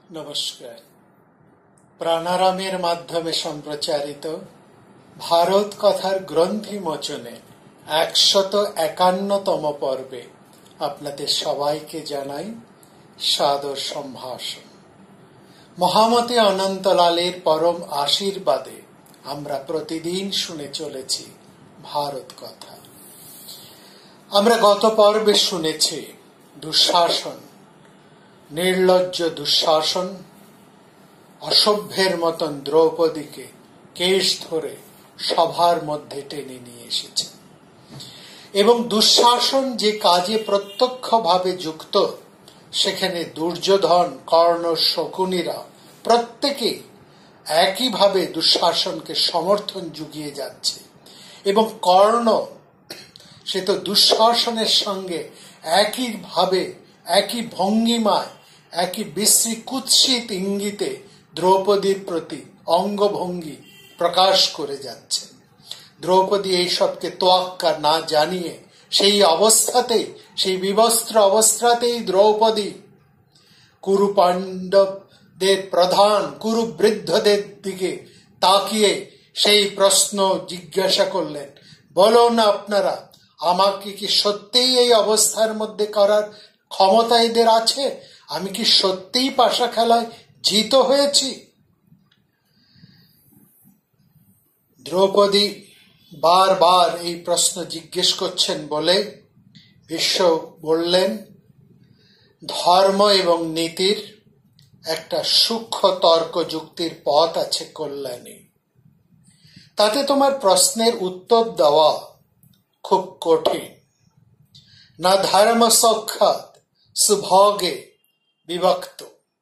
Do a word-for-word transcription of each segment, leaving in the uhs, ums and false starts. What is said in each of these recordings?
নমস্কার। প্রাণারামের মাধ্যমে সম্প্রচারিত ভারত কথার গ্রন্থি মোচনে একশত একান্নতম পর্বে আপনাদের সবাইকে জানাই সাদর সম্ভাষণ। মহামতি অনন্তলালের পরম আশীর্বাদে আমরা প্রতিদিন শুনে চলেছি ভারত কথা। আমরা গত পর্বে শুনেছি দুঃশাসন, নির্লজ্জ দুঃশাসন অসভ্যের মতন দ্রৌপদীকে কেশ ধরে সভার মধ্যে টেনে নিয়ে এসেছে এবং দুঃশাসন যে কাজে প্রত্যক্ষভাবে যুক্ত সেখানে দুর্যোধন, কর্ণ, শকুনিরা প্রত্যেকে একইভাবে দুঃশাসনকে সমর্থন জুগিয়ে যাচ্ছে এবং কর্ণ সে তো দুঃশাসনের সঙ্গে একইভাবে একই ভঙ্গিমায় একই বিশ্রী কুৎসিত ইঙ্গিতে দ্রৌপদীর প্রতি অঙ্গভঙ্গি প্রকাশ করে যাচ্ছে। দ্রৌপদী এইসবকে তোয়াক্কা না জানিয়ে সেই অবস্থাতেই, সেই বিবস্ত্র অবস্থাতেই দ্রৌপদী কুরু পাণ্ডবদের প্রধান কুরু বৃদ্ধদের দিকে তাকিয়ে সেই প্রশ্ন জিজ্ঞাসা করলেন, বলুন আপনারা, আমাকে কি সত্যিই এই অবস্থার মধ্যে করার ক্ষমতা এদের আছে? আমি কি সত্যিই পাশা খেলায় জিত হয়েছি? দ্রৌপদী বারবার এই প্রশ্ন জিজ্ঞেস করছেন বলে ভীষ্ম বললেন, ধর্ম এবং নীতির একটা সূক্ষ্ম তর্ক যুক্তির পথ আছে কল্যাণী। তাতে তোমার প্রশ্নের উত্তর দেওয়া খুব কঠিন। না ধর্ম সৌখ্যাত সুভোগে বিভক্ত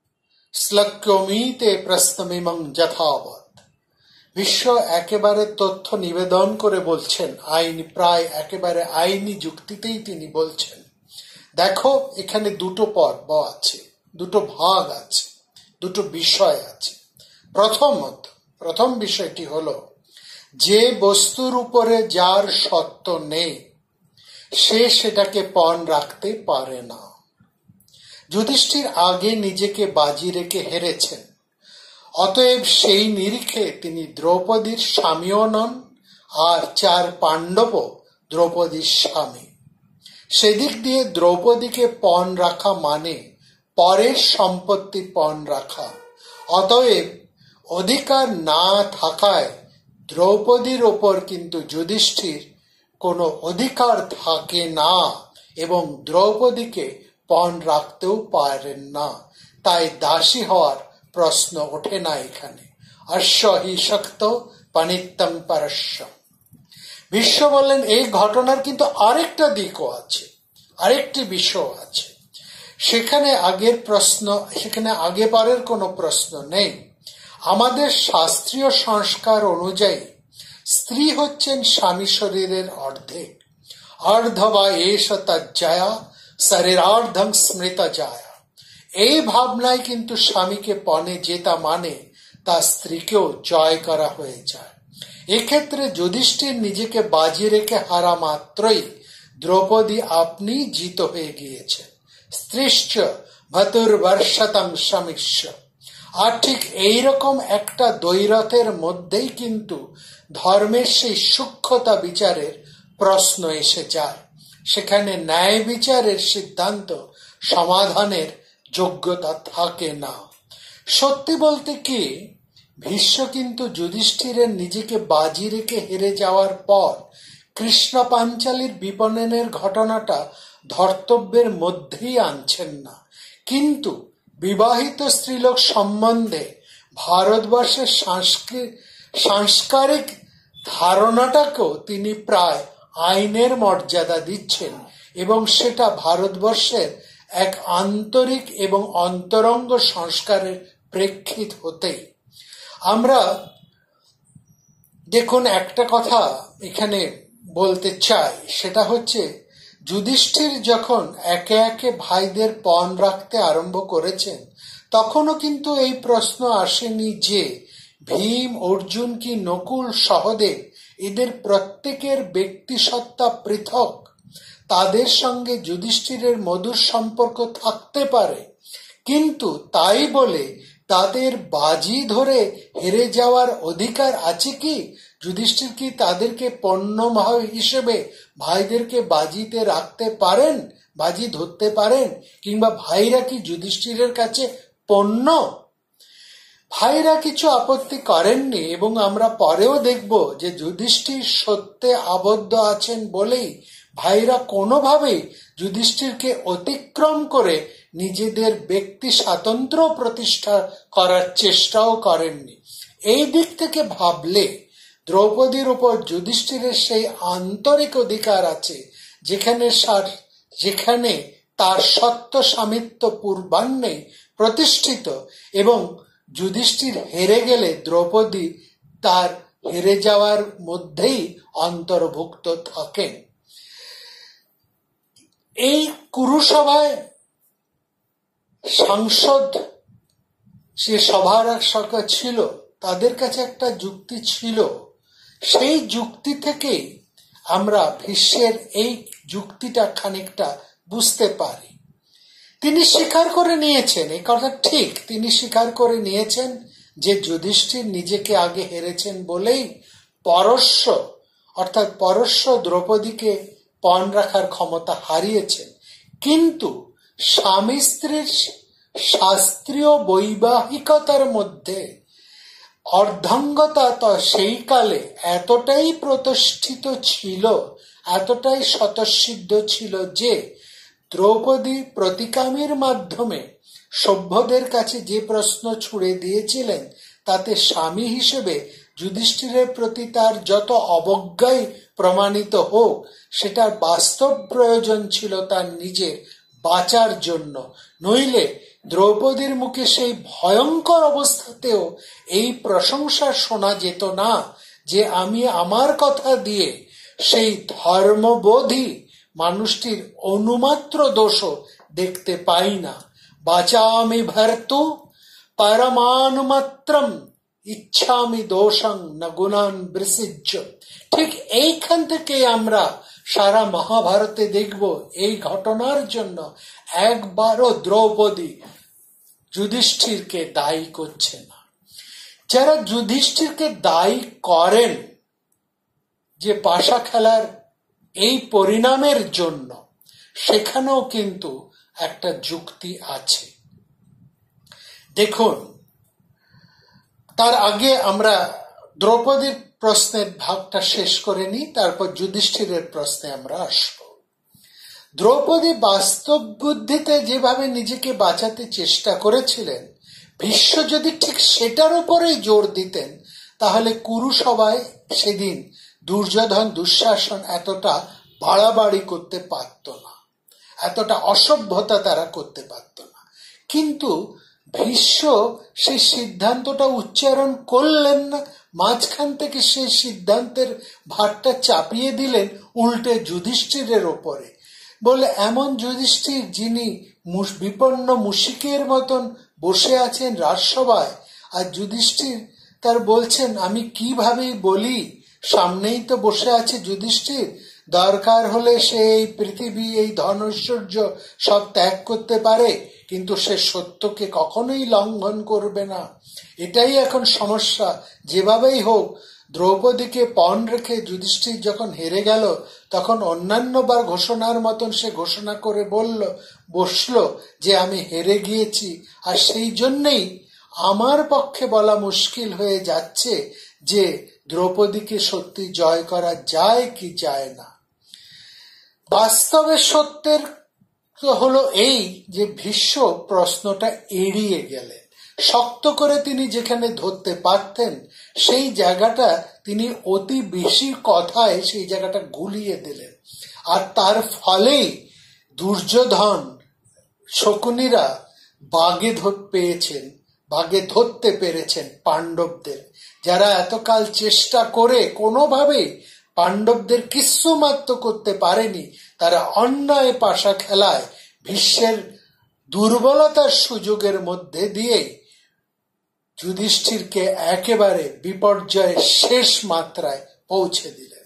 শ্লক্যমিতে প্রশ্নমিমং যথাবৎ। বিশ্ব একেবারে তথ্য নিবেদন করে বলছেন, আইনি প্রায় একেবারে আইনি যুক্তিতেই তিনি বলছেন, দেখো এখানে দুটো পর্ব আছে, দুটো ভাগ আছে, দুটো বিষয় আছে। প্রথমত প্রথম বিষয়টি হলো, যে বস্তুর উপরে যার সত্ত্ব নেই সে সেটাকে পণ রাখতে পারে না। যুধিষ্ঠির আগে নিজেকে বাজি রেখে হেরেছেন, অতএব সেই নিরিখে তিনি দ্রৌপদীর স্বামীও নন, আর চার পাণ্ডব দ্রৌপদীর স্বামী। সেদিক দিয়ে দ্রৌপদীকে পণ রাখা মানে পরের সম্পত্তি পণ রাখা। অতএব অধিকার না থাকায় দ্রৌপদীর ওপর কিন্তু যুধিষ্ঠির কোনো অধিকার থাকে না এবং দ্রৌপদীকে পণ রাখতেও পারেন না। তাই দাসী হওয়ার প্রশ্ন ওঠে না এখানে। অশ্ব হি শক্ত পানিত্যং পরস্য। বিশ্ব বললেন, এই ঘটনার কিন্তু আরেকটা দিকও আছে, আরেকটি বিষয় আছে। সেখানে আগের প্রশ্ন, সেখানে আগে পারের কোনো প্রশ্ন নেই। আমাদের শাস্ত্রীয় সংস্কার অনুযায়ী স্ত্রী হচ্ছেন স্বামী শরীরের অর্ধেক। অর্ধ বা এষ তজ্জয়া শরীরার্ধং স্মৃত যায়। এই ভাবনায় কিন্তু স্বামীকে পণে জেতা মানে তা স্ত্রীকেও জয় করা হয়ে যায়। এক্ষেত্রে যুধিষ্ঠির নিজেকে বাজি রেখে হারা মাত্রই দ্রৌপদী আপনি জিত হয়ে গিয়েছেন। স্ত্রীশ্চ ভতুর্বর্ষতং স্বামীশ্চ। আর ঠিক এইরকম একটা দ্বৈরথের মধ্যেই কিন্তু ধর্মের সেই সূক্ষ্মতা বিচারের প্রশ্ন এসে যায়। সেখানে ন্যায় বিচারের সিদ্ধান্ত সমাধানের যোগ্যতা থাকে না। সত্যি বলতে কি, ভীষ্ম কিন্তু যুধিষ্ঠিরের নিজেকে বাজি রেখে হেরে যাওয়ার পর কৃষ্ণ পাঞ্চালীর বিপণনের ঘটনাটা ধর্তব্যের মধ্যেই আনছেন না, কিন্তু বিবাহিত স্ত্রীলোক সম্বন্ধে ভারতবর্ষের সাংস্কারিক ধারণাটাকেও তিনি প্রায় আইনের মর্যাদা দিচ্ছেন এবং সেটা ভারতবর্ষের এক আন্তরিক এবং অন্তরঙ্গ সংস্কারের প্রেক্ষিত হতেই। আমরা দেখুন একটা কথা এখানে বলতে চাই, সেটা হচ্ছে যুধিষ্ঠির যখন একে একে ভাইদের পণ রাখতে আরম্ভ করেছেন তখনও কিন্তু এই প্রশ্ন আসেনি যে ভীম, অর্জুন কি নকুল, সহদেব এদের প্রত্যেকের ব্যক্তিসত্তা পৃথক। তাদের সঙ্গে যুধিষ্ঠিরের মধুর সম্পর্ক থাকতে পারে, কিন্তু তাই বলে তাদের বাজি ধরে হেরে যাওয়ার অধিকার আছে কি? যুধিষ্ঠির কি তাদেরকে পণ্য হিসেবে ভাইদেরকে বাজিতে রাখতে পারেন, বাজি ধরতে পারেন? কিংবা ভাইরা কি যুধিষ্ঠিরের কাছে পণ্য? ভাইরা কিছু আপত্তি করেননি এবং আমরা পরেও দেখব যে যুধিষ্ঠির সত্যে আবদ্ধ আছেন বলেই ভাইরা কোনোভাবেই যুধিষ্ঠিরকে অতিক্রম করে নিজেদের ব্যক্তি স্বাতন্ত্র্য প্রতিষ্ঠা করার চেষ্টাও করেননি। এই দিক থেকে ভাবলে দ্রৌপদীর উপর যুধিষ্ঠিরের সেই আন্তরিক অধিকার আছে যেখানে যেখানে তার সত্য স্বামিত্ব পূর্বান্নে প্রতিষ্ঠিত, এবং যুধিষ্ঠির হেরে গেলে দ্রৌপদী তার হেরে যাওয়ার মধ্যেই অন্তর্ভুক্ত থাকেন। এই কুরুসভায় সাংসদ সে সভার ছিল, তাদের কাছে একটা যুক্তি ছিল। সেই যুক্তি থেকেই আমরা ভীষ্মের এই যুক্তিটা খানিকটা বুঝতে পারি। তিনি স্বীকার করে নিয়েছেন, এই কথা ঠিক, তিনি স্বীকার করে নিয়েছেন যে যুধিষ্ঠির নিজেকে আগে হেরেছেন বলেই পরশ্ব অর্থাৎ পরশ্ব দ্রৌপদীকে পণ রাখার ক্ষমতা হারিয়েছেন। কিন্তু স্বামী স্ত্রীর শাস্ত্রীয় বৈবাহিকতার মধ্যে অর্ধাঙ্গতা তো সেই কালে এতটাই প্রতিষ্ঠিত ছিল, এতটাই স্বতঃসিদ্ধ ছিল যে দ্রৌপদী প্রতিকামীর মাধ্যমে সভ্যদের কাছে যে প্রশ্ন ছুড়ে দিয়েছিলেন তাতে স্বামী হিসেবে যুধিষ্ঠিরের প্রতি তার যত অবজ্ঞাই প্রমাণিত হোক, সেটার বাস্তব প্রয়োজন ছিল তার নিজের বাঁচার জন্য। নইলে দ্রৌপদীর মুখে সেই ভয়ঙ্কর অবস্থাতেও এই প্রশংসা শোনা যেত না যে আমি আমার কথা দিয়ে সেই ধর্মবোধী মানুষটির অনুমাত্র দোষও দেখতে পাই না। বাচামি ভর্তু পরমানুমাত্রম ইচ্ছামি দোষং ন গুণান বৃসিজ্য। ঠিক এইখান থেকে আমরা সারা মহাভারতে দেখব এই ঘটনার জন্য একবারও দ্রৌপদী যুধিষ্ঠিরকে দায়ী করছে না। যারা যুধিষ্ঠিরকে দায়ী করেন যে পাশা খেলার এই পরিণামের জন্য, সেখানেও কিন্তু একটা যুক্তি আছে। দেখুন, তার আগে আমরা দ্রৌপদীর প্রশ্নের ভাগটা শেষ করে নিই, তারপর যুধিষ্ঠিরের প্রশ্নে আমরা আসব। দ্রৌপদী বাস্তব বুদ্ধিতে যেভাবে নিজেকে বাঁচাতে চেষ্টা করেছিলেন, ভীষ্ম যদি ঠিক সেটার উপরেই জোর দিতেন তাহলে কুরুসভায় সেদিন দুর্যোধন দুঃশাসন এতটা বাড়াবাড়ি করতে পারত না, এতটা অসভ্যতা তারা করতে পারত না। কিন্তু ভীষ্ম সেই সিদ্ধান্তটা উচ্চারণ করলেন না, মাঝখান থেকে সেই সিদ্ধান্তের ভারটা চাপিয়ে দিলেন উল্টে যুধিষ্ঠিরের ওপরে। বলে এমন যুধিষ্ঠির যিনি বিপন্ন মুশিকের মতন বসে আছেন রাজসভায়, আর যুধিষ্ঠির তার বলছেন আমি কিভাবে বলি, সামনেই তো বসে আছে যুধিষ্ঠির, দরকার হলে সে এই পৃথিবী এই ধনৈশ্বর্য সব ত্যাগ করতে পারে, কিন্তু সে সত্যকে কখনোই লঙ্ঘন করবে না। এটাই এখন সমস্যা। যেভাবেই হোক দ্রৌপদীকে পণ রেখে যুধিষ্ঠির যখন হেরে গেল, তখন অন্যান্যবার ঘোষণার মতন সে ঘোষণা করে বলল বসলো যে আমি হেরে গিয়েছি, আর সেই জন্যেই আমার পক্ষে বলা মুশকিল হয়ে যাচ্ছে যে দ্রৌপদীকে সত্যি জয় করা যায় কি যায় না। বাস্তবে সত্যের হলো এই যে ভীষ্ম প্রশ্নটা এড়িয়ে গেলেন। শক্ত করে তিনি যেখানে ধরতে পারতেন সেই জায়গাটা তিনি অতি বেশি কথায় সেই জায়গাটা গুলিয়ে দিলেন, আর তার ফলেই দুর্যোধন শকুনিরা বাগে ধর পেয়েছেন বাগে ধরতে পেরেছেন পাণ্ডবদের, যারা এতকাল চেষ্টা করে কোনোভাবে পাণ্ডবদের কিছুমাত্র করতে পারেনি। তারা অন্যায় পাশা খেলায় ভীষ্মের দুর্বলতার সুযোগের মধ্যে দিয়ে যুধিষ্ঠিরকে একেবারে বিপর্যয়ের শেষ মাত্রায় পৌঁছে দিলেন।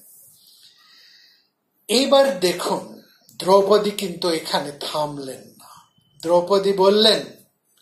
এইবার দেখুন, দ্রৌপদী কিন্তু এখানে থামলেন না। দ্রৌপদী বললেন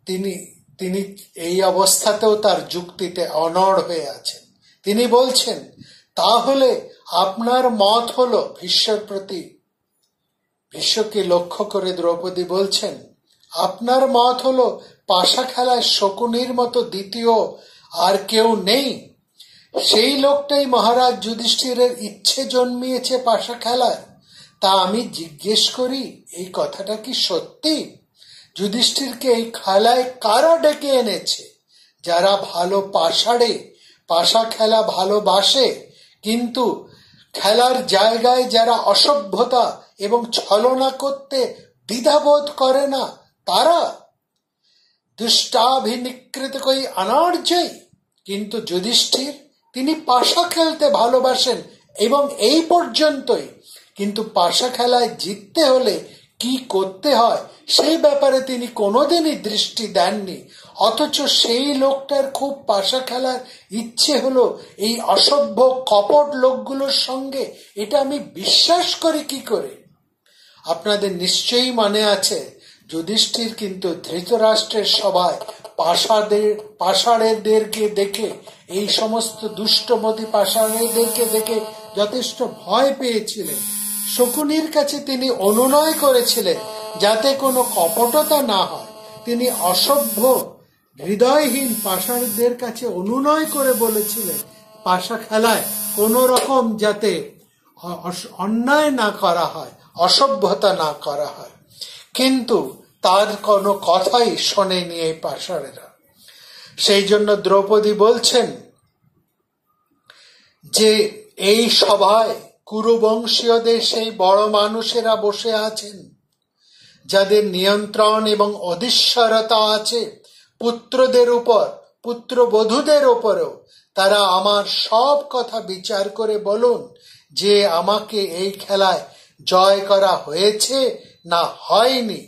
তিনি তিনি এই অবস্থাতেও তার যুক্তিতে অনড় হয়ে আছেন। তিনি বলছেন, তাহলে আপনার মত হলো ভীষ্মের প্রতি ভীষ্মকে লক্ষ্য করে দ্রৌপদী বলছেন, আপনার মত হলো পাশা খেলায় শকুনির মতো দ্বিতীয় আর কেউ নেই? সেই লোকটাই মহারাজ যুধিষ্ঠিরের ইচ্ছে জন্মিয়েছে পাশা খেলায়। তা আমি জিজ্ঞেস করি, এই কথাটা কি সত্যি? যুধিষ্ঠিরকে এই খেলায় কারা ডেকে এনেছে? যারা ভালো পাশাড়ে, পাশা খেলা ভালোবাসে, কিন্তু খেলার জায়গায় যারা অসভ্যতা এবং ছলনা করতে দ্বিধাবোধ করে না, তারা দুষ্টাভিনিকৃত কই অনার্যই। কিন্তু যুধিষ্ঠির, তিনি পাশা খেলতে ভালোবাসেন এবং এই পর্যন্তই। কিন্তু পাশা খেলায় জিততে হলে কি করতে হয় সেই ব্যাপারে তিনি কোনোদিনই দৃষ্টি দেননি। অথচ সেই লোকটার খুব পাশা খেলার ইচ্ছে হলো এই অসভ্য কপট লোকগুলোর সঙ্গে। এটা আমি বিশ্বাস করি কি করে? আপনাদের নিশ্চয়ই মনে আছে, যুধিষ্ঠির কিন্তু ধৃতরাষ্ট্রের সভায় পাষাদের পাষাড়েদেরকে দেখে, এই সমস্ত দুষ্টমতি পাষাড়েদেরকে দেখে যথেষ্ট ভয় পেয়েছিলেন। শকুনির কাছে তিনি অনুনয় করেছিলেন যাতে কোনো কপটতা না হয়। তিনি অসভ্য হৃদয়হীন পাষাড়দের কাছে অনুনয় করে বলেছিলেন, পাশা খেলায় কোনো রকম যাতে অন্যায় না করা হয়, অসভ্যতা না করা হয়। কিন্তু তার কোনো কথাই শোনেনি এই পাষাড়েরা। সেই জন্য দ্রৌপদী বলছেন যে এই সভায় কুরুবংশীয়দের সেই বড় মানুষেরা বসে আছেন, যাদের নিয়ন্ত্রণ এবং অধীশ্বরতা আছে পুত্রদের উপর, পুত্রবধূদের উপরেও। তারা আমার সব কথা বিচার করে বলুন যে আমাকে এই খেলায় জয় করা হয়েছে না হয়নি।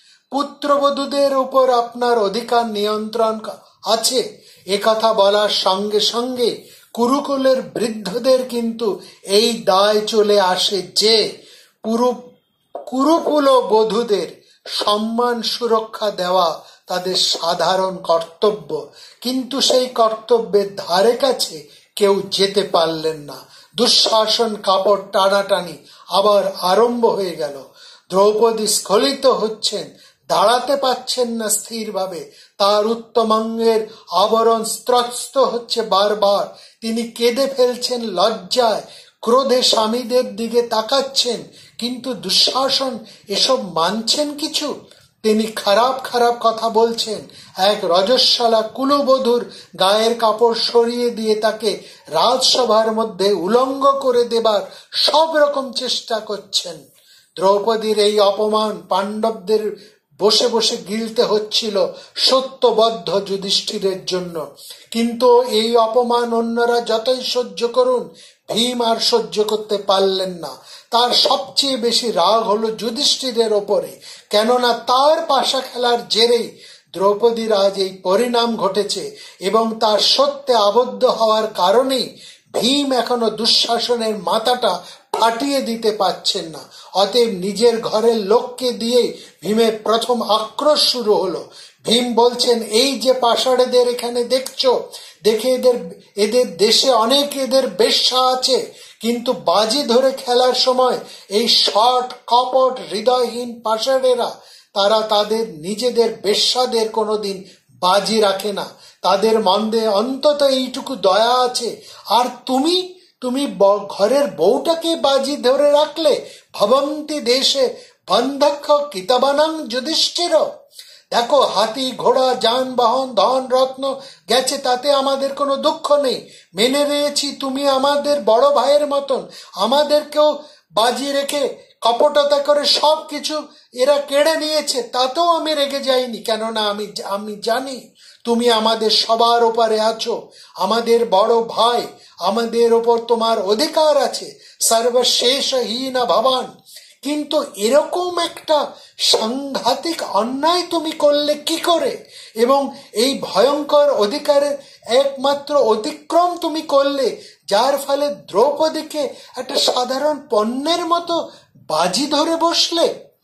পুত্রবধূদের উপর আপনার অধিকার নিয়ন্ত্রণ আছে, এ কথা বলার সঙ্গে সঙ্গে কুরুকুলের বৃদ্ধদের কিন্তু এই দায় চলে আসে যে পুরো কুরুকুল বধূদের সম্মান সুরক্ষা দেওয়া তাদের সাধারণ কর্তব্য। কিন্তু সেই কর্তব্যের ধারে কাছে কেউ যেতে পারলেন না। দুঃশাসন, কাপড় টানাটানি আবার আরম্ভ হয়ে গেল। দ্রৌপদী স্খলিত হচ্ছেন, দাঁড়াতে পাচ্ছেন না স্থিরভাবে। তার উত্তমাঙ্গের আবরণ স্ত্রস্ত হচ্ছে বারবার। তিনি কেঁদে ফেলছেন লজ্জায়, ক্রোধে স্বামীদের দিকে তাকাচ্ছেন। কিন্তু দুঃশাসন এসব মানছেন কিছু? তিনি খারাপ খারাপ কথা বলছেন। এক রজস্বালা কুলবধূর গায়ের কাপড় সরিয়ে দিয়ে তাকে রাজসভার মধ্যে উলঙ্গ করে দেবার সব রকম চেষ্টা করছেন। দ্রৌপদীর এই অপমান পাণ্ডবদের বসে বসে গিলতে হচ্ছিল সত্যবদ্ধ যুধিষ্ঠিরের জন্য। কিন্তু এই অপমান অন্যরা যতই সহ্য করুন, ভীম আর সহ্য করতে পারলেন না। তার সবচেয়ে বেশি রাগ হলো যুধিষ্ঠিরের ওপরে, কেননা তার পাশা খেলার জেরেই দ্রৌপদীর আজ এই পরিণাম ঘটেছে এবং তার সত্যে আবদ্ধ হওয়ার কারণেই ভীম এখনো দুঃশাসনের মাথাটা ফাটিয়ে দিতে পারছেন না। অতএব নিজের ঘরের লোককে দিয়ে ভীমের প্রথম আক্রোশ শুরু হলো। ভীম বলছেন, এই যে পাষাড়েদের এখানে দেখছো, দেখে এদের এদের দেশে অনেক এদের বেশ্যা আছে, কিন্তু বাজি ধরে খেলার সময় এই শট কপট হৃদয়হীন পাষাড়েরা তারা তাদের নিজেদের বেশ্যাদের কোনোদিন বাজি রাখে না। তাদের মন্দে অন্তত এইটুকু দয়া আছে। আর তুমি তুমি ঘরের বউটাকে বাজি ধরে রাখলে। ভবন্তি দেশে বন্ধক্ষ কিতাবানাং যুধিষ্ঠির। দেখো, হাতি ঘোড়া যানবাহন ধন রত্ন গেছে, তাতে আমাদের কোনো দুঃখ নেই। মেনে নিয়েছি তুমি আমাদের বড় ভাইয়ের মতন। আমাদেরকেও বাজি রেখে কপটতা করে সব কিছু এরা কেড়ে নিয়েছে, তাতেও আমি রেগে যাইনি। কেননা আমি আমি জানি তুমি আমাদের সবার ওপরে আছো, আমাদের বড় ভাই, আমাদের ওপর তোমার অধিকার আছে। সর্বশেষহীন ভবান। কিন্তু এরকম একটা সাংঘাতিক অন্যায় তুমি করলে কি করে? এবং এই ভয়ঙ্কর অধিকারের একমাত্র অতিক্রম তুমি করলে, যার ফলে দ্রৌপদীকে একটা সাধারণ পণ্যের মতো বাজি ধরে বসলে।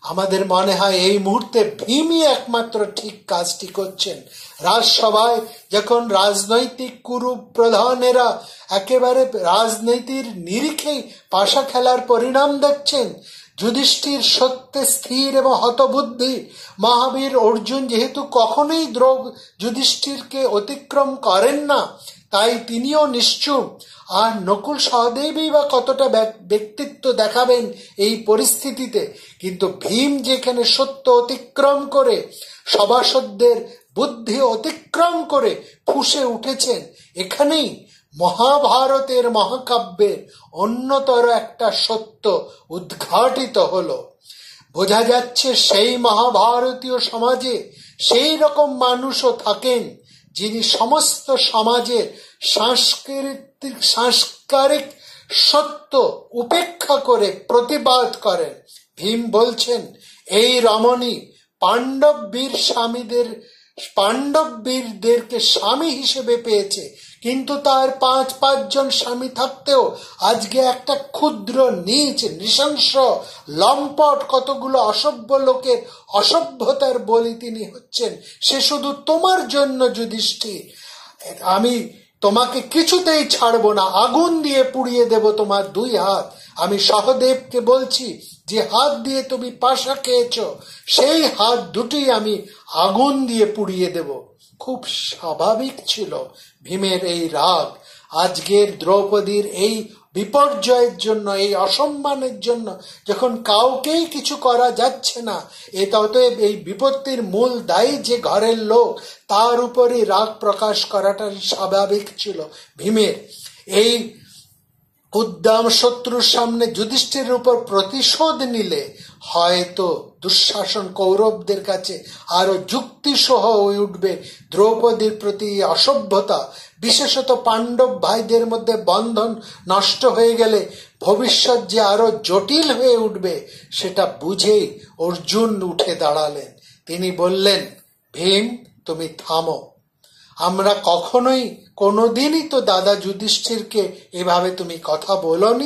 আমাদের মনে হয় এই মুহূর্তে ভীমই একমাত্র ঠিক কাজটি করছেন। রাজসভায় যখন রাজনৈতিক কুরু প্রধানেরা একেবারে রাজনীতির নিরিখেই পাশা খেলার পরিণাম দেখছেন, যুধিষ্ঠির সত্যে স্থির এবং হতবুদ্ধি, মহাবীর অর্জুন যেহেতু কখনোই দ্রোব যুধিষ্ঠিরকে অতিক্রম করেন না, তাই তিনিও নিশ্চুপ। আর নকুল সহদেবই বা কতটা ব্যক্তিত্ব দেখাবেন এই পরিস্থিতিতে, কিন্তু ভীম যেখানে সত্য অতিক্রম করে, সভাসদদের বুদ্ধি অতিক্রম করে ফুঁসে উঠেছেন, এখানেই মহাভারতের মহাকাব্যের অন্যতর একটা সত্য উদ্ঘাটিত হলো। বোঝা যাচ্ছে সেই মহাভারতীয় সমাজে সেই রকম মানুষও থাকেন যিনি সমস্ত সমাজের সাংস্কৃতিক সাংস্কারিক সত্য উপেক্ষা করে প্রতিবাদ করেন। ভীম বলছেন, এই রমণী পাণ্ডব বীর স্বামীদের পাণ্ডব বীরদেরকে স্বামী হিসেবে পেয়েছে, কিন্তু তার পাঁচ পাঁচজন স্বামী থাকতেও আজকে একটা ক্ষুদ্র নীচ নৃশংস লম্পট কতগুলো অসভ্য লোকের অসভ্যতার বলি তিনি হচ্ছেন। সে শুধু তোমার জন্য যুধিষ্ঠির, আমি তোমাকে কিছুতেই ছাড়বো না, আগুন দিয়ে পুড়িয়ে দেব তোমার দুই হাত। আমি সহদেবকে বলছি, যে হাত দিয়ে তুমি পাশা খেয়েছ সেই হাত দুটি আমি আগুন দিয়ে পুড়িয়ে দেব। খুব স্বাভাবিক ছিল ভীমের এই রাগ। আজকের দ্রৌপদীর এই বিপর্যয়ের জন্য, এই অসম্মানের জন্য যখন কাউকেই কিছু করা যাচ্ছে না, এ অতএব এই বিপত্তির মূল দায়ী যে ঘরের লোক, তার উপরই রাগ প্রকাশ করাটা স্বাভাবিক ছিল ভীমের। এই উদ্দাম শত্রুর সামনে যুধিষ্ঠিরের উপর প্রতিশোধ নিলে হয়তো দুঃশাসন কৌরবদের কাছে আরো যুক্তিসহ হয়ে উঠবে দ্রৌপদীর প্রতি অসভ্যতা। বিশেষত পাণ্ডব ভাইদের মধ্যে বন্ধন নষ্ট হয়ে গেলে ভবিষ্যৎ যে আরো জটিল হয়ে উঠবে, সেটা বুঝেই অর্জুন উঠে দাঁড়ালেন। তিনি বললেন, ভীম তুমি থামো, আমরা কখনোই কোনোদিনই তো দাদা যুধিষ্ঠিরকে এভাবে তুমি কথা বলনি।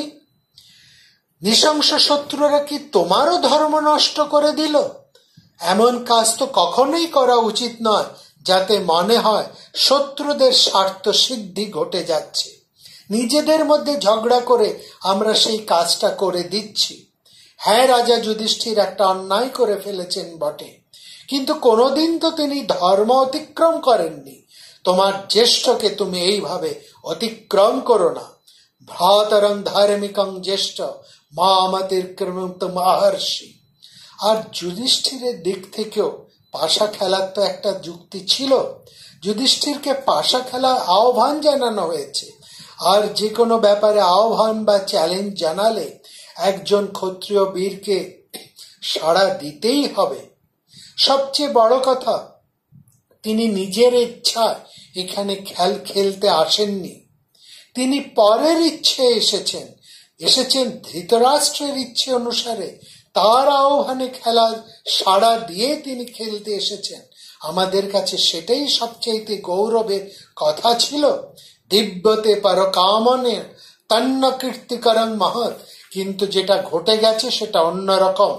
নৃশংস শত্রুরা কি তোমারও ধর্ম নষ্ট করে দিল? এমন কাজ তো কখনোই করা উচিত নয়, যাতে মনে হয় শত্রুদের স্বার্থ সিদ্ধি ঘটে যাচ্ছে। নিজেদের মধ্যে ঝগড়া করে আমরা সেই কাজটা করে দিচ্ছি। হ্যাঁ, রাজা যুধিষ্ঠির একটা অন্যায় করে ফেলেছেন বটে, কিন্তু কোনোদিন তো তিনি ধর্ম অতিক্রম করেননি। তোমার জ্যেষ্ঠকে তুমি এইভাবে অতিক্রম করো না। ভ্রাতরং ধার্মিকং জ্যেষ্ঠ মামতিক্রমত মহর্ষি। আর যুধিষ্ঠিরের দিক থেকেও পাশা খেলার তো একটা যুক্তি ছিল। যুধিষ্ঠিরকে পাশা খেলার আহ্বান জানানো হয়েছে, আর যে কোনো ব্যাপারে আহ্বান বা চ্যালেঞ্জ জানালে একজন ক্ষত্রিয় বীরকে সাড়া দিতেই হবে। সবচেয়ে বড় কথা, তিনি নিজের ইচ্ছায় এখানে খেল খেলতে আসেননি, তিনি পরের ইচ্ছে এসেছেন এসেছেন ধৃতরাষ্ট্রের ইচ্ছে অনুসারে। তার আহ্বানে খেলা সাড়া দিয়ে তিনি খেলতে এসেছেন। আমাদের কাছে সেটাই সবচেয়ে গৌরবের কথা ছিল। দিব্যতে পর কামনে তন্ন কীর্তিকরং মহৎ, কিন্তু যেটা ঘটে গেছে সেটা অন্যরকম।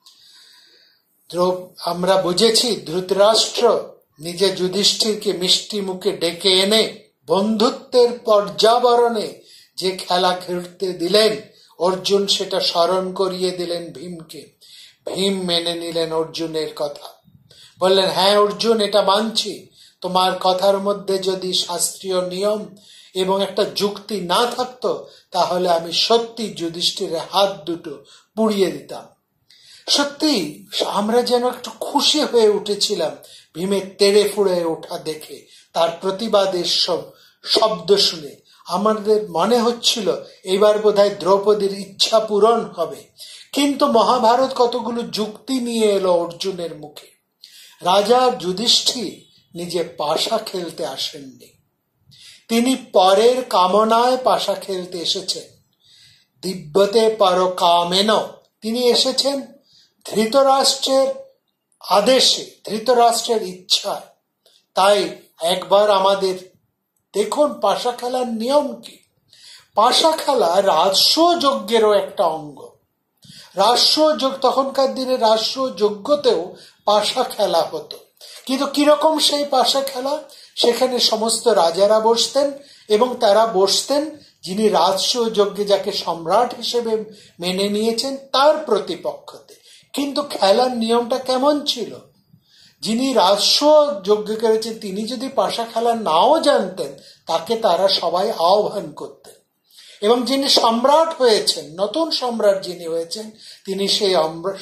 আমরা বুঝেছি ধৃতরাষ্ট্র নিজে যুধিষ্ঠিরকে মিষ্টি মুখে ডেকে এনে বন্ধুত্বের পর্যাবরণে যে খেলা খেলতে দিলেন, অর্জুন সেটা স্মরণ করিয়ে দিলেন ভীমকে। ভীম মেনে নিলেন অর্জুনের কথা, বললেন, হ্যাঁ অর্জুন, এটা মানছি। তোমার কথার মধ্যে যদি শাস্ত্রীয় নিয়ম এবং একটা যুক্তি না থাকতো, তাহলে আমি সত্যি যুধিষ্ঠিরের হাত দুটো পুড়িয়ে দিতাম। সত্যি আমরা যেন একটু খুশি হয়ে উঠেছিলাম ভীমের তেড়ে ফুড়ে ওঠা দেখে, তার প্রতিবাদের সব শব্দ শুনে। আমাদের মনে হচ্ছিল এবার বোধহয় দ্রৌপদীর ইচ্ছা পূরণ হবে। কিন্তু মহাভারত কতগুলো যুক্তি নিয়ে এলো অর্জুনের মুখে। রাজা যুধিষ্ঠির নিজে পাশা খেলতে আসেননি, তিনি পরের কামনায় পাশা খেলতে এসেছেন। দিব্যতে পর কামেন, তিনি এসেছেন ধৃতরাষ্ট্রের আদেশে, ধৃতরাষ্ট্রের ইচ্ছায়। তাই একবার আমাদের দেখুন পাশা খেলার নিয়ম কি। পাশা খেলা রাজস্ব যজ্ঞেরও একটা অঙ্গ। রাষ্ট্র যোগ তখনকার দিনে রাষ্ট্র যজ্ঞতেও পাশা খেলা হতো। কিন্তু কিরকম সেই পাশা খেলা? সেখানে সমস্ত রাজারা বসতেন এবং তারা বসতেন যিনি রাজস্ব যজ্ঞে যাকে সম্রাট হিসেবে মেনে নিয়েছেন তার প্রতিপক্ষতে। কিন্তু খেলার নিয়মটা কেমন ছিল? যিনি রাজস্ব যজ্ঞ করেছেন তিনি যদি পাশা খেলা নাও জানতেন তাকে তারা সবাই আহ্বান করতেন, এবং যিনি সম্রাট হয়েছেন, নতুন সম্রাট যিনি হয়েছেন, তিনি সেই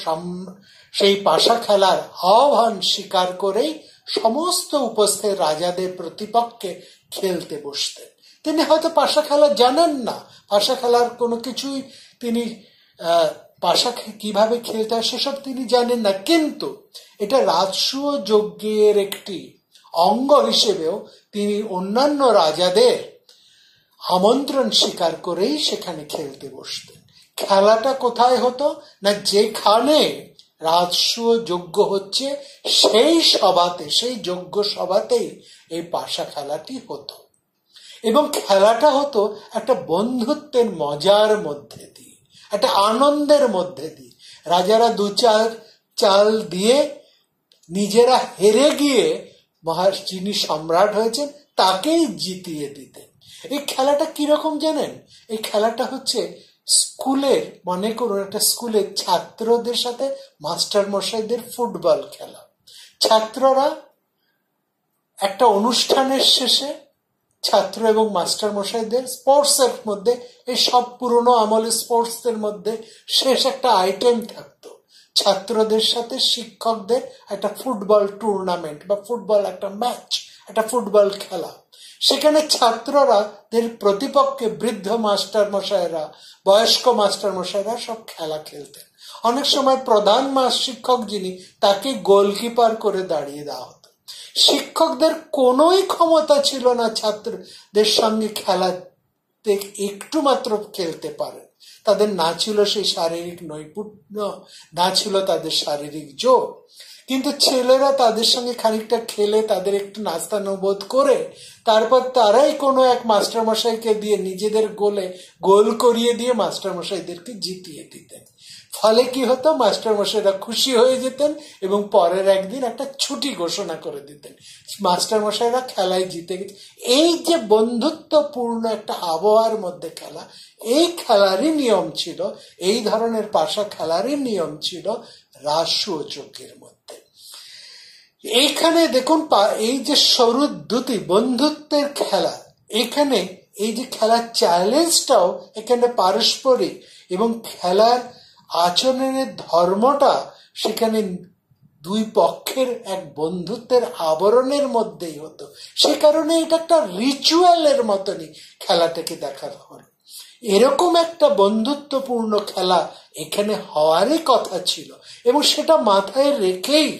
সেই পাশা খেলার আহ্বান স্বীকার করেই সমস্ত উপস্থিত রাজাদের প্রতিপক্ষে খেলতে বসতেন। তিনি হয়তো পাশা খেলা জানেন না, পাশা খেলার কোনো কিছুই তিনি আহ পাশা কিভাবে খেলতে হয় সেসব তিনি জানেন না, কিন্তু এটা রাজস্ব যজ্ঞের একটি অঙ্গ হিসেবেও তিনি অন্যান্য রাজাদের আমন্ত্রণ স্বীকার করেই সেখানে খেলতে বসতেন। খেলাটা কোথায় হতো না, যেখানে রাজস্ব যজ্ঞ হচ্ছে সেই সভাতে, সেই যজ্ঞ সভাতেই এই পাশা খেলাটি হতো। এবং খেলাটা হতো একটা বন্ধুত্বের মজার মধ্যে দিয়ে, একটা আনন্দের মধ্যে দিয়ে। রাজারা দু চার চাল দিয়ে নিজেরা হেরে গিয়ে মহা যিনি সম্রাট হয়েছেন তাকেই জিতিয়ে দিতেন। এই খেলাটা কিরকম জানেন? এই খেলাটা হচ্ছে স্কুলের, মনে করুন একটা স্কুলের ছাত্রদের সাথে মাস্টার মশাইদের ফুটবল খেলা। ছাত্ররা একটা অনুষ্ঠানের শেষে ছাত্র এবং মাস্টার মশাইদের স্পোর্টস এর মধ্যে, এই সব পুরনো আমলের স্পোর্টস এর মধ্যে শেষ একটা আইটেম থাকতো, ছাত্রদের সাথে শিক্ষকদের একটা ফুটবল টুর্নামেন্ট বা ফুটবল একটা ম্যাচ, একটা ফুটবল খেলা। সেখানে ছাত্ররা দের প্রতিপক্ষে বৃদ্ধ মাস্টার মশাইরা, বয়স্ক মাস্টার মশাইরা সব খেলা খেলতেন। অনেক সময় প্রধান মাস শিক্ষক যিনি, তাকে গোলকিপার করে দাঁড়িয়ে দেওয়া হতো। শিক্ষকদের কোনোই ক্ষমতা ছিল না ছাত্রদের সঙ্গে খেলাতে একটু মাত্র খেলতে পারে। তাদের না ছিল সেই শারীরিক নৈপুণ্য, না ছিল তাদের শারীরিক যোগ। কিন্তু ছেলেরা তাদের সঙ্গে খানিকটা খেলে তাদের একটু নাস্তানুবোধ করে তারপর তারাই কোনো এক মাস্টারমশাইকে দিয়ে নিজেদের গোলে গোল করিয়ে দিয়ে মাস্টারমশাইদেরকে জিতিয়ে দিতেন। ফলে কি হতো, মাস্টারমশাইরা খুশি হয়ে যেতেন এবং পরের একদিন একটা ছুটি ঘোষণা করে দিতেন, মাস্টারমশাইরা খেলায় জিতে গেছে। এই যে বন্ধুত্বপূর্ণ একটা আবহাওয়ার মধ্যে খেলা, এই খেলারই নিয়ম ছিল, এই ধরনের পাশা খেলারই নিয়ম ছিল রাজস্ব যজ্ঞের মধ্যে। এইখানে দেখুন এই যে সরুদ্যুতি বন্ধুত্বের খেলা, এখানে এই যে খেলার চ্যালেঞ্জটাও এখানে পারস্পরিক, এবং খেলার আচরণের ধর্মটা সেখানে দুই পক্ষের এক বন্ধুত্বের আবরণের মধ্যেই হতো। সে কারণে এটা একটা রিচুয়ালের মতনই খেলাটাকে দেখার হল। এরকম একটা বন্ধুত্বপূর্ণ খেলা এখানে হওয়ারই কথা ছিল, এবং সেটা মাথায় রেখেই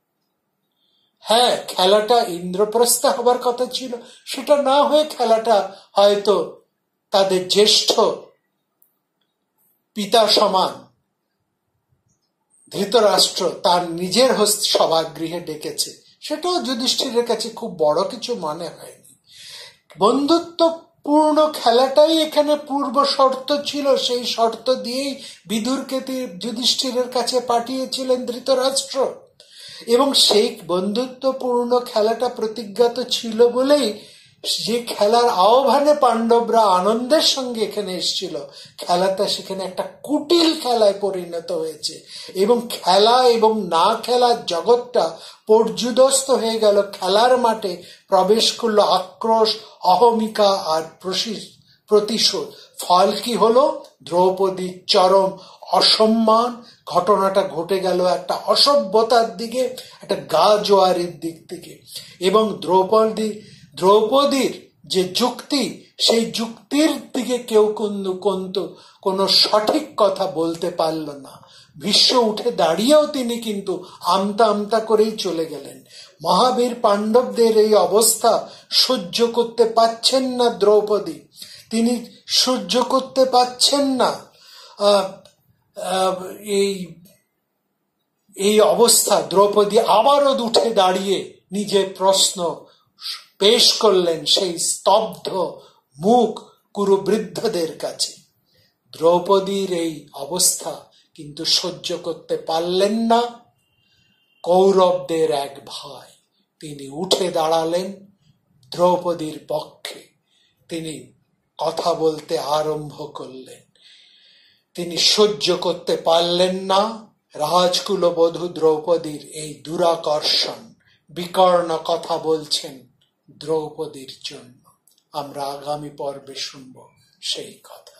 হ্যাঁ খেলাটা ইন্দ্রপ্রস্থ হবার কথা ছিল। সেটা না হয়ে খেলাটা হয়তো তাদের জ্যেষ্ঠ পিতা সমান ধৃতরাষ্ট্র তার নিজের হস্ত সভাগৃহে ডেকেছে, সেটাও যুধিষ্ঠিরের কাছে খুব বড় কিছু মনে হয়নি। বন্ধুত্বপূর্ণ খেলাটাই এখানে পূর্ব শর্ত ছিল, সেই শর্ত দিয়েই বিদুরকে যুধিষ্ঠিরের কাছে পাঠিয়েছিলেন ধৃতরাষ্ট্র, এবং সেই বন্ধুত্বপূর্ণ খেলাটা প্রতিজ্ঞাত ছিল বলেই যে খেলার আহ্বানে পাণ্ডবরা আনন্দের সঙ্গে এখানে এসেছিল, খেলাটা সেখানে একটা কুটিল খেলায় পরিণত হয়েছে, এবং খেলা এবং না খেলার জগৎটা পর্যুদস্ত হয়ে গেল। খেলার মাঠে প্রবেশ করলো আক্রোশ, অহমিকা আর প্রতিশোধ। ফল কি হলো? দ্রৌপদীর চরম অসম্মান, ঘটনাটা ঘটে গেল একটা অসভ্যতার দিকে, একটা গা জোয়ারির দিক থেকে, এবং দ্রৌপদী দ্রৌপদীর যে যুক্তি, সেই যুক্তির দিকে কেউ কিন্তু কিন্তু কোনো সঠিক কথা বলতে পারল না। ভীষ্ম উঠে দাঁড়িয়েও তিনি কিন্তু আমতা আমতা করেই চলে গেলেন। মহাবীর পাণ্ডবদের এই অবস্থা সহ্য করতে পাচ্ছেন না দ্রৌপদী, তিনি সহ্য করতে পাচ্ছেন না এই এই অবস্থা। দ্রৌপদী আবারও উঠে দাঁড়িয়ে নিজের প্রশ্ন পেশ করলেন সেই স্তব্ধ মুখ কুরুবৃদ্ধদের কাছে। দ্রৌপদীর এই অবস্থা কিন্তু সহ্য করতে পারলেন না। কৌরবদের এক ভাই তিনি উঠে দাঁড়ালেন দ্রৌপদীর পক্ষে। তিনি কথা বলতে আরম্ভ করলেন। তিনি সহ্য করতে পারলেন না রাজকুলবধূ দ্রৌপদীর এই দুরাকর্ষণ, বিকর্ণ কথা বলছেন দ্রৌপদীর জন্য। আমরা আগামী পর্বে শুনব সেই কথা।